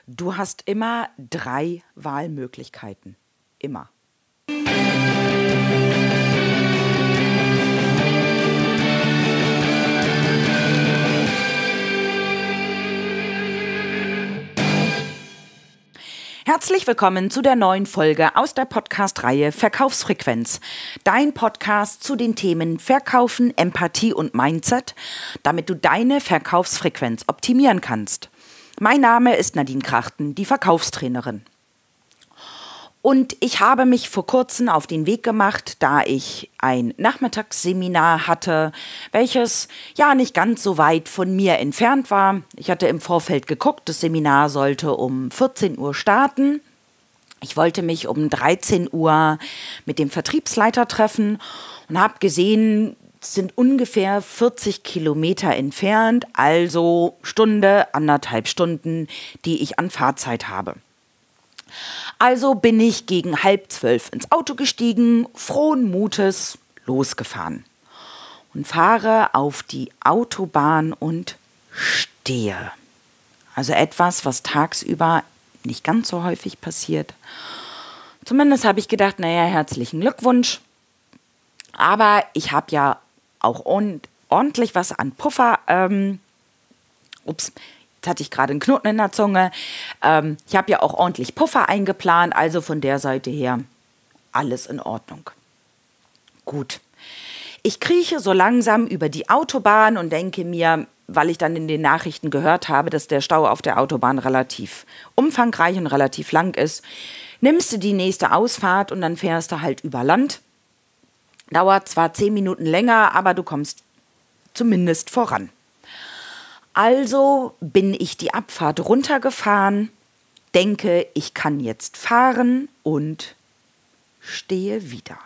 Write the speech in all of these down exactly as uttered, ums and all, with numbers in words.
Du hast immer drei Wahlmöglichkeiten. Immer. Herzlich willkommen zu der neuen Folge aus der Podcast-Reihe Verkaufsfrequenz. Dein Podcast zu den Themen Verkaufen, Empathie und Mindset, damit du deine Verkaufsfrequenz optimieren kannst. Mein Name ist Nadine Krachten, die Verkaufstrainerin. Und ich habe mich vor kurzem auf den Weg gemacht, da ich ein Nachmittagsseminar hatte, welches ja nicht ganz so weit von mir entfernt war. Ich hatte im Vorfeld geguckt, das Seminar sollte um vierzehn Uhr starten. Ich wollte mich um dreizehn Uhr mit dem Vertriebsleiter treffen und habe gesehen, es sind ungefähr vierzig Kilometer entfernt, also Stunde, anderthalb Stunden, die ich an Fahrzeit habe. Also bin ich gegen halb zwölf ins Auto gestiegen, frohen Mutes losgefahren und fahre auf die Autobahn und stehe. Also etwas, was tagsüber nicht ganz so häufig passiert. Zumindest habe ich gedacht, naja, herzlichen Glückwunsch. Aber ich habe ja auch ordentlich was an Puffer. Ähm, ups. Jetzt hatte ich gerade einen Knoten in der Zunge. Ähm, ich habe ja auch ordentlich Puffer eingeplant, also von der Seite her alles in Ordnung. Gut. Ich krieche so langsam über die Autobahn und denke mir, weil ich dann in den Nachrichten gehört habe, dass der Stau auf der Autobahn relativ umfangreich und relativ lang ist, nimmst du die nächste Ausfahrt und dann fährst du halt über Land. Dauert zwar zehn Minuten länger, aber du kommst zumindest voran. Also bin ich die Abfahrt runtergefahren, denke, ich kann jetzt fahren und stehe wieder.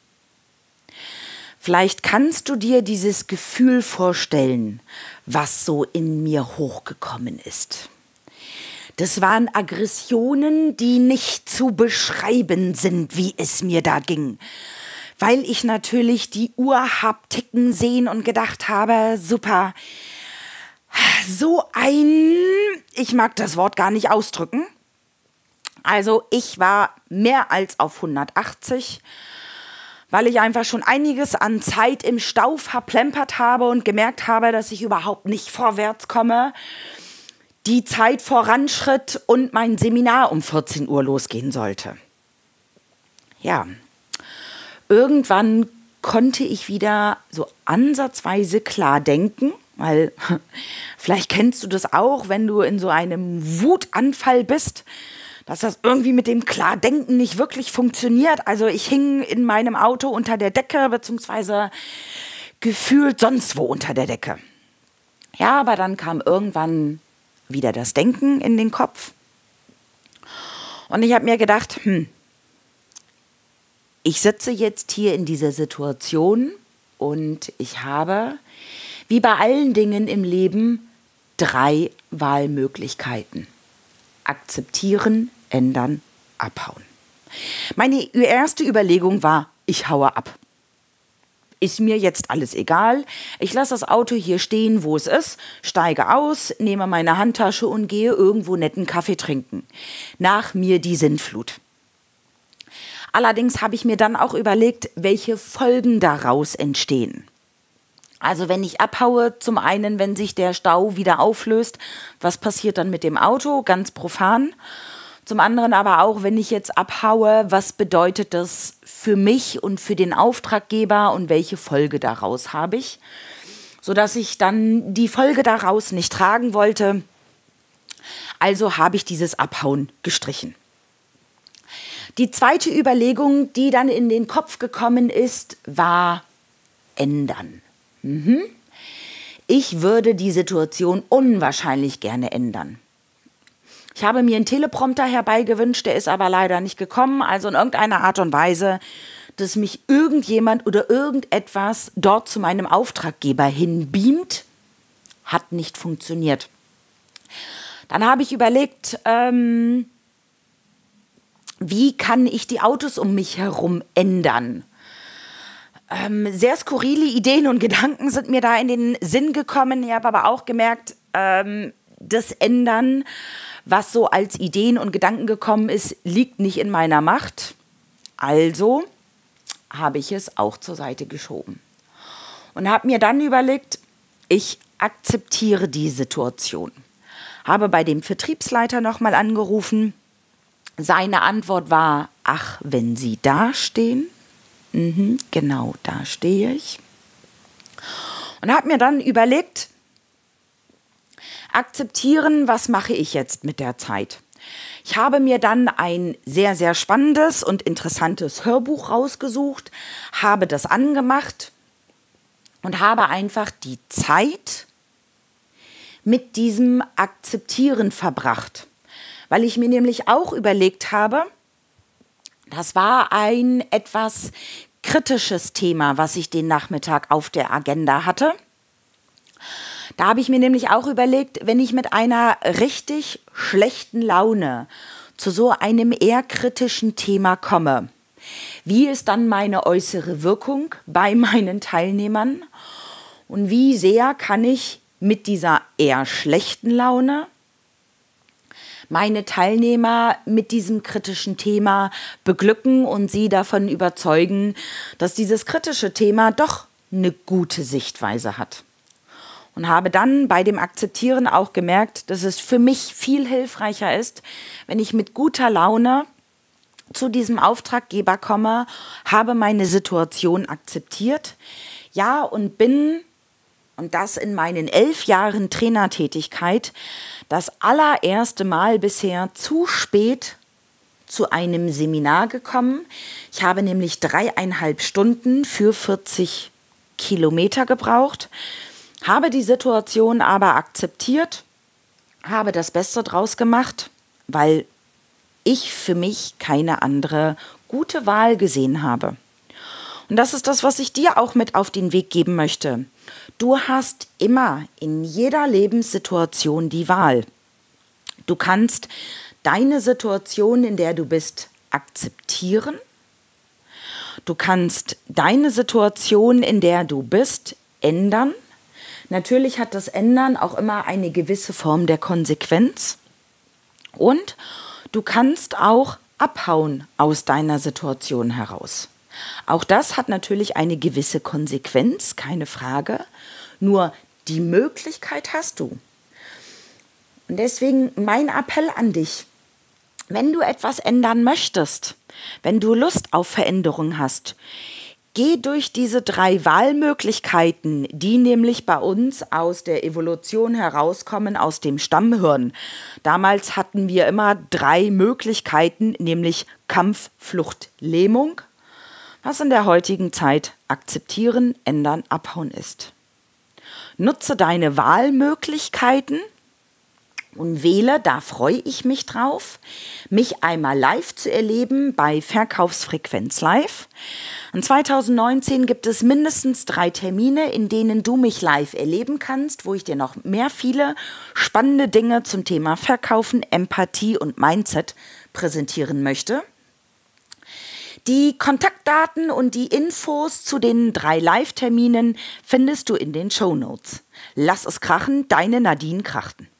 Vielleicht kannst du dir dieses Gefühl vorstellen, was so in mir hochgekommen ist. Das waren Aggressionen, die nicht zu beschreiben sind, wie es mir da ging. Weil ich natürlich die Uhr hab ticken sehen und gedacht habe, super, so ein, ich mag das Wort gar nicht ausdrücken. Also ich war mehr als auf hundertachtzig, weil ich einfach schon einiges an Zeit im Stau verplempert habe und gemerkt habe, dass ich überhaupt nicht vorwärts komme. Die Zeit voranschritt und mein Seminar um vierzehn Uhr losgehen sollte. Ja, irgendwann konnte ich wieder so ansatzweise klar denken. Weil vielleicht kennst du das auch, wenn du in so einem Wutanfall bist, dass das irgendwie mit dem Klardenken nicht wirklich funktioniert. Also ich hing in meinem Auto unter der Decke, beziehungsweise gefühlt sonst wo unter der Decke. Ja, aber dann kam irgendwann wieder das Denken in den Kopf. Und ich habe mir gedacht, hm, ich sitze jetzt hier in dieser Situation und ich habe, wie bei allen Dingen im Leben, drei Wahlmöglichkeiten. Akzeptieren, ändern, abhauen. Meine erste Überlegung war, ich haue ab. Ist mir jetzt alles egal. Ich lasse das Auto hier stehen, wo es ist, steige aus, nehme meine Handtasche und gehe irgendwo netten Kaffee trinken. Nach mir die Sintflut. Allerdings habe ich mir dann auch überlegt, welche Folgen daraus entstehen. Also wenn ich abhaue, zum einen, wenn sich der Stau wieder auflöst, was passiert dann mit dem Auto? Ganz profan. Zum anderen aber auch, wenn ich jetzt abhaue, was bedeutet das für mich und für den Auftraggeber und welche Folge daraus habe ich? Sodass ich dann die Folge daraus nicht tragen wollte. Also habe ich dieses Abhauen gestrichen. Die zweite Überlegung, die dann in den Kopf gekommen ist, war ändern. Mhm. Ich würde die Situation unwahrscheinlich gerne ändern. Ich habe mir einen Teleprompter herbeigewünscht, der ist aber leider nicht gekommen. Also in irgendeiner Art und Weise, dass mich irgendjemand oder irgendetwas dort zu meinem Auftraggeber hinbeamt, hat nicht funktioniert. Dann habe ich überlegt, ähm, wie kann ich die Autos um mich herum ändern? Ähm, sehr skurrile Ideen und Gedanken sind mir da in den Sinn gekommen. Ich habe aber auch gemerkt, ähm, das Ändern was so als Ideen und Gedanken gekommen ist, liegt nicht in meiner Macht. Also habe ich es auch zur Seite geschoben. Und habe mir dann überlegt, ich akzeptiere die Situation. Habe bei dem Vertriebsleiter nochmal angerufen. Seine Antwort war, ach, wenn Sie da stehen? Mhm, genau, da stehe ich. Und habe mir dann überlegt, akzeptieren, was mache ich jetzt mit der Zeit? Ich habe mir dann ein sehr, sehr spannendes und interessantes Hörbuch rausgesucht, habe das angemacht und habe einfach die Zeit mit diesem Akzeptieren verbracht. Weil ich mir nämlich auch überlegt habe, das war ein etwas kritisches Thema, was ich den Nachmittag auf der Agenda hatte. Da habe ich mir nämlich auch überlegt, wenn ich mit einer richtig schlechten Laune zu so einem eher kritischen Thema komme, wie ist dann meine äußere Wirkung bei meinen Teilnehmern und wie sehr kann ich mit dieser eher schlechten Laune meine Teilnehmer mit diesem kritischen Thema beglücken und sie davon überzeugen, dass dieses kritische Thema doch eine gute Sichtweise hat. Und habe dann bei dem Akzeptieren auch gemerkt, dass es für mich viel hilfreicher ist, wenn ich mit guter Laune zu diesem Auftraggeber komme, habe meine Situation akzeptiert, ja, und bin, und das in meinen elf Jahren Trainertätigkeit, das allererste Mal bisher zu spät zu einem Seminar gekommen. Ich habe nämlich dreieinhalb Stunden für vierzig Kilometer gebraucht, habe die Situation aber akzeptiert, habe das Beste draus gemacht, weil ich für mich keine andere gute Wahl gesehen habe. Und das ist das, was ich dir auch mit auf den Weg geben möchte. Du hast immer in jeder Lebenssituation die Wahl. Du kannst deine Situation, in der du bist, akzeptieren. Du kannst deine Situation, in der du bist, ändern. Natürlich hat das Ändern auch immer eine gewisse Form der Konsequenz. Und du kannst auch abhauen aus deiner Situation heraus. Auch das hat natürlich eine gewisse Konsequenz, keine Frage. Nur die Möglichkeit hast du. Und deswegen mein Appell an dich, wenn du etwas ändern möchtest, wenn du Lust auf Veränderung hast, geh durch diese drei Wahlmöglichkeiten, die nämlich bei uns aus der Evolution herauskommen, aus dem Stammhirn. Damals hatten wir immer drei Möglichkeiten, nämlich Kampf, Flucht, Lähmung, was in der heutigen Zeit akzeptieren, ändern, abhauen ist. Nutze deine Wahlmöglichkeiten und wähle, da freue ich mich drauf, mich einmal live zu erleben bei Verkaufsfrequenz Live. In zweitausendneunzehn gibt es mindestens drei Termine, in denen du mich live erleben kannst, wo ich dir noch mehr viele spannende Dinge zum Thema Verkaufen, Empathie und Mindset präsentieren möchte. Die Kontaktdaten und die Infos zu den drei Live-Terminen findest du in den Shownotes. Lass es krachen, deine Nadine Krachten.